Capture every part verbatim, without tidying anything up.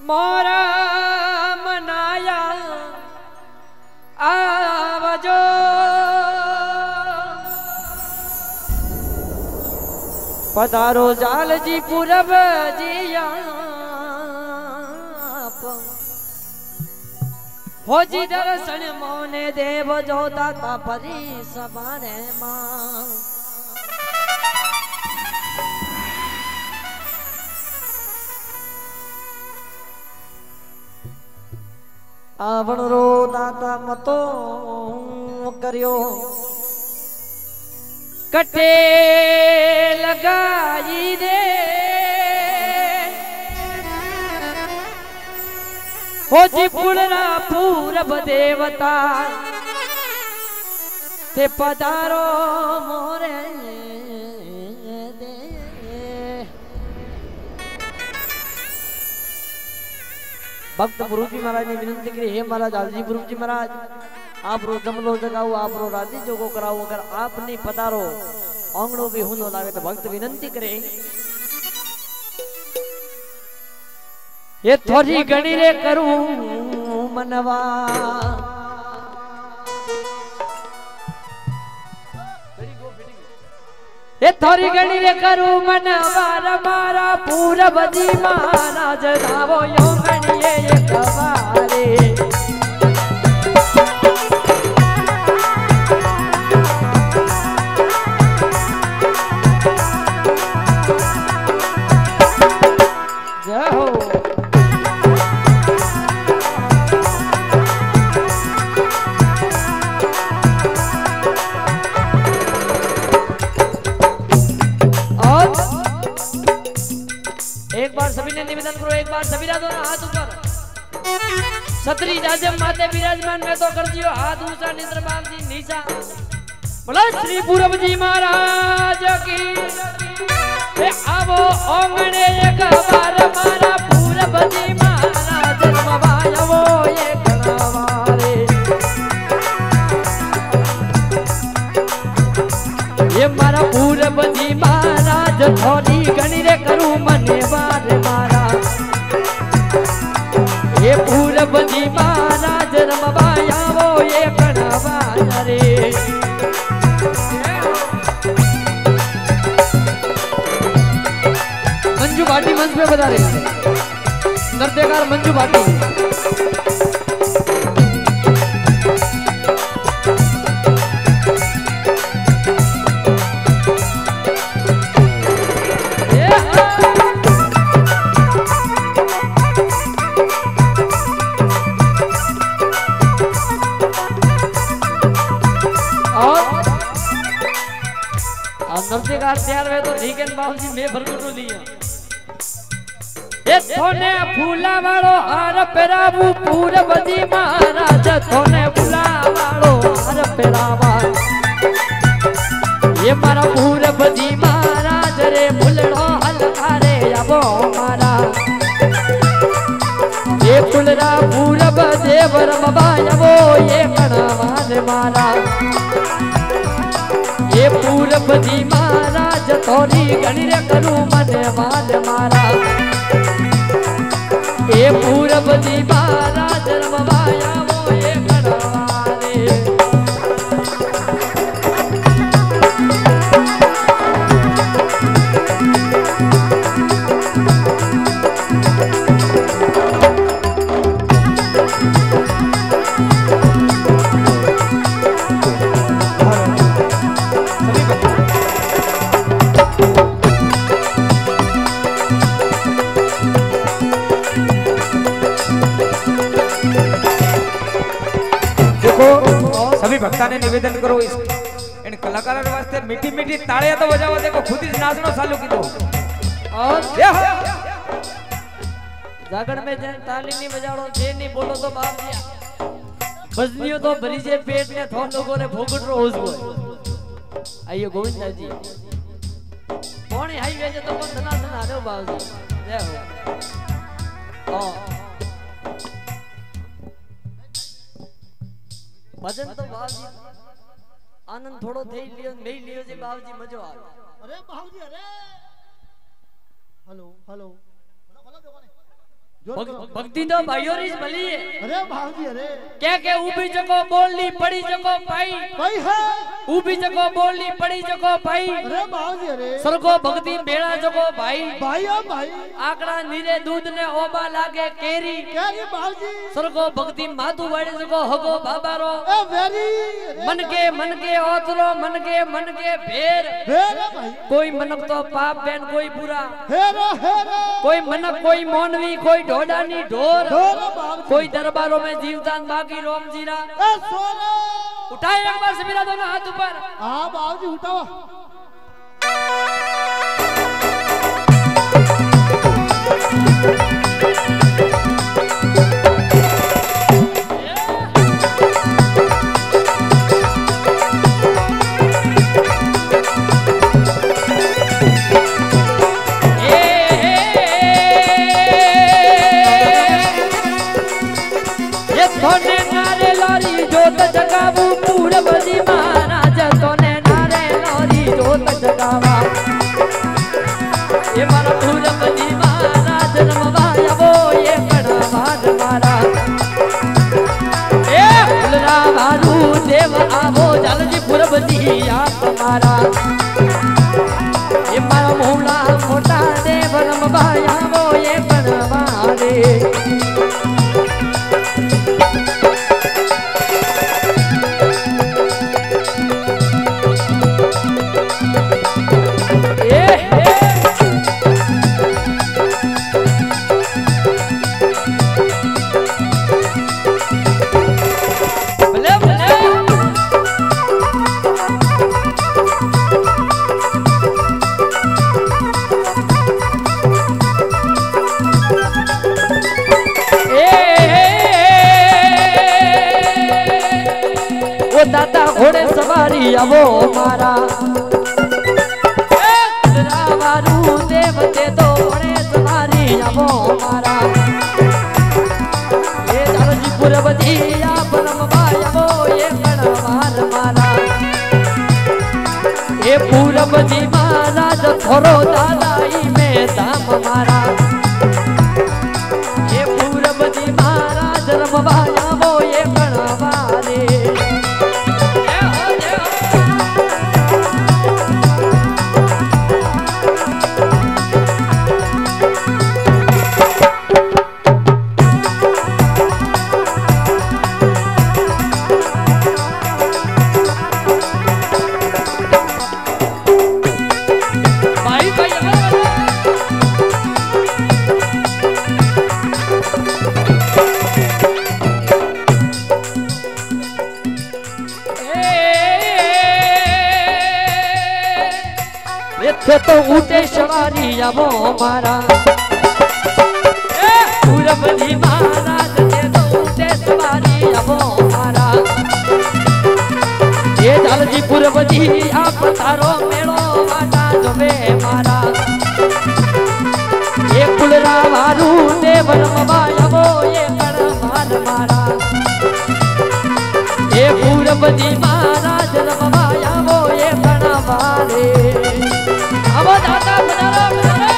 मोरा मनाया आवजो पधारो जाल जी पूरब जिया हो जी दर्शन मोने देव जो दाता परी सबारे मां आवण रो दाता मतो करियो कटे लगाई दे हो जी पुलरा पूरब देवता ते पधारो मोरे दे भक्त गुरु जी महाराज ने विनती की हे महाराज आलजी गुरु जी महाराज आप रो जमलो जगाओ आप रो राजी जोगो कराओ अगर आप नहीं पधारो आंगणो भी हुनो लागे तो भक्त विनती करे ये थोड़ी गणी रे करूं मनवा ये थोड़ी गणी रे करूं मनवा मारा पूरब जी महाराज धावो यो गणिए ये कवारे सभी ने निवेदन करो एक बार सभी राजों हाथ ऊपर सत्री राजम माते विराजमान में तो कर दियो हाथ ऊंचा निद्रपाल जी नीचा बोला श्री पूरब जी महाराज की ए आवो ओंगणे एक बार मारा पूरब जी महाराज रमवायो ये कणावारे ये मारा पूरब जी महाराज थोड़ी गणी रे करूं मने बार मारा ये पूरब जी महाराज रमवाया वो ये कणावाया रे मंजू भाटी मंच पे बता रहे नृत्यकार मंजू भाटी नृत्यकार तैयार हुए तो ठीक है बाबू जी मैं भरगुटू लिया ये थोने फूला वालो हार पेरावू पूरब जी महाराज थोने फूला वालो हार पेरावा ये मारा पूरब जी महाराज रे फुलड़ो हलकारे आबो मारा ये फुलरा पूरब देव रमवायो ये कणावान मारा ये पूरब जी महाराज थोड़ी गणी रे करूं मने मान मारा ये पूरब जी महाराज रमवाया वो ये कणावारे सभी भक्ता ने निवेदन करो इस इन कलाकारों वास्ते मीठी मीठी तालियां तो बजाओ देखो खुद ही नाचना चालू की दो और जागरण में जन ताली नहीं बजाड़ो जे नहीं बोलो तो बाप दिया बजनियो तो भरी जे पेट में थोन लोगों ने भोगट रो होस आइए गोविंद जी कोणी हाईवे जे तो धना धना रे बाप जी जय हो ओ भजन तो बाबूजी आनंद थोड़ो थे लियो नहीं लियो जे बाबूजी मजो आ अरे बाबूजी अरे हेलो हेलो भक्ति तो भाइयों री भली है। अरे भाजी अरे क्या क्या ऊबी जगो बोलनी पड़ी जगो पाई भाई है ऊबी जगो बोलनी पड़ी जगो पाई अरे भाजी अरे सरगो भक्ति बेड़ा जगो भाई भाई ओ भाई आकड़ा नीरे दूध ने ओबा लागे केरी क्या ये भाजी सरगो भक्ति माधु वाड़े जगो हगो बाबारो ए वेरी मन के मन के ओतरो मन के मन के भेर भेर भाई कोई मनक तो पाप बेन कोई बुरा हेरो हेरो कोई मनक कोई मौनवी कोई ढोडानी ढोर ढोर बाबू कोई दरबारों में जीवदान बाकी रोम जीरा ए सोना उठाए एक बार से मेरा दोनों हाथ ऊपर हां बाबूजी उठाओ तोने नारे लोरी जोत जगावू पूरब जी महाराज तोने नारे लोरी जोत जगावा ये मारा पूरब जी महाराज रमवाया वो ये बड़ा भाग मारा ए फुलरा वारू देव आवो जल जी पूरब जी आप मारा ये मारा मोला मोटा देव रमवाया वो ये बड़ा मारे दादा घोड़े सवारी आवो मारा वारू देवते दो घोड़े सवारी आवो मारा ये दादाजी पूरब जी आप रमवाय आवो ये गणवार मारा ये पूरब जी महाराज थोरो दादाई में धाम मारा ये पूरब जी महाराज रमवाय आवो ये गणवारे तो ऊटे सवारी आवो मारा पूरब जी महाराज के तो ऊटे सवारी आवो मारा ये दल जी पूरब जी आप तारो मेलो वाटा जवे मारा ये फुलरा वारू देव रमवाय आवो ये कण मार मारा ये पूरब जी महाराज रमवाय आवो ये कण मारे अब दादा बजारो बजारो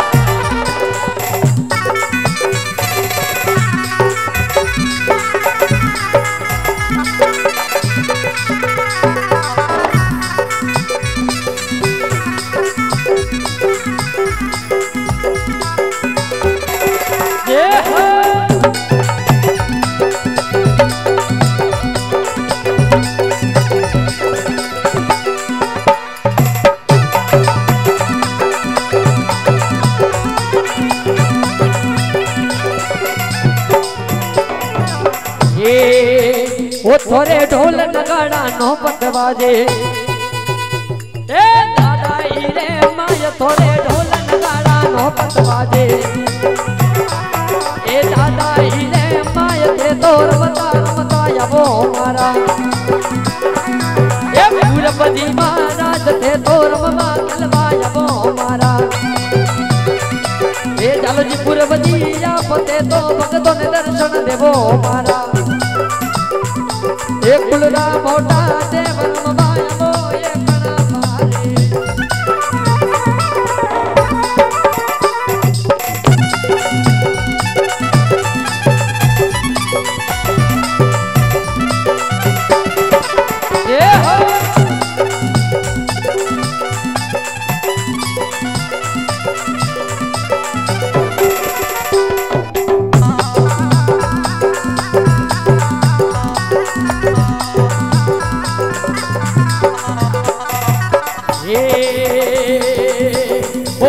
ये हो वो थोरे ढोल नगाड़ा नो पटवाजे ए दादाई रे माय थोरे ढोल नगाड़ा नो पटवाजे ए दादाई रे माय ते तोर बता बताया वो मारा ए पूरब जी महाराज ते तोर ममा गलवाया वो मारा ए चलो जी पूरब जी आप ते तो भगतों ने दर्शन देवो मारा एक कुलरा मोटा देव रमवाय वो ये बड़ा मारे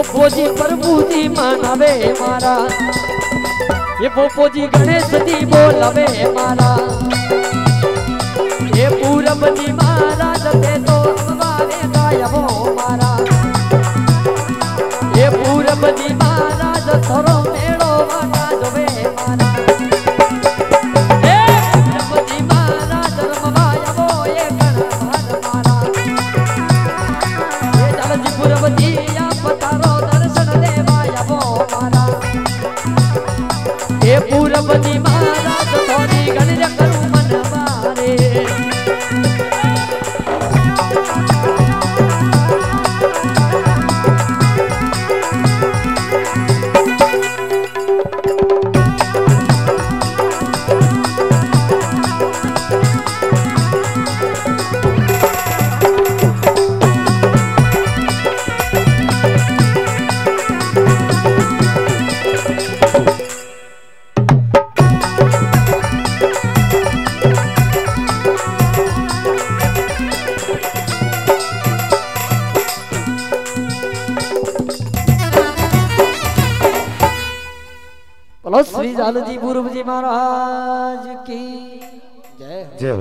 पोपो जी प्रभु जी मानावे मारा ये पोपो जी गणेश जी बोलावे मारा ये पूरब जी महाराज ते तो अमवावे गायबो मारा ये पूरब जी महाराज थोरो मेड़ो वाटा जोवे मारा ये पूरब जी महाराज रमवायबो ये गणभार मारा ये जलजी पूरब जी या पतारो दर्शन देवायबो मारा ये पूरब जी महाराज थोड़ी गणज करू मनवारे बोलो श्री जालजी पूरब जी महाराज की।